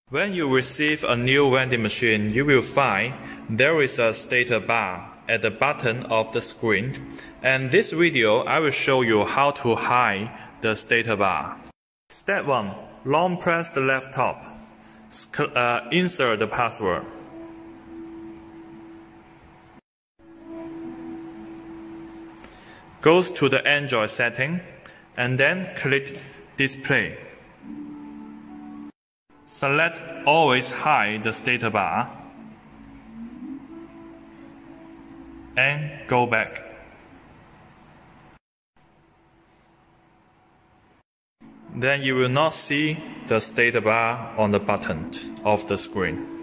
When you receive a new vending machine, you will find there is a status bar at the bottom of the screen. And this video, I will show you how to hide the status bar. Step 1. Long press the left top. Insert the password. Go to the Android setting and then click Display. Select Always hide the status bar and go back. Then you will not see the status bar on the bottom of the screen.